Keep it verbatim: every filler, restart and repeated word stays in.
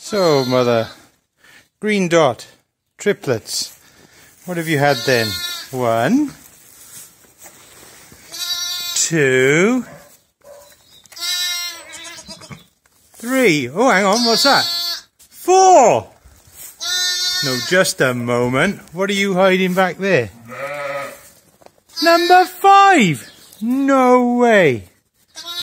So, Mother, green dot, triplets. What have you had then? One, two, three. Oh, hang on, what's that? Four! No, just a moment. What are you hiding back there? Number five! No way!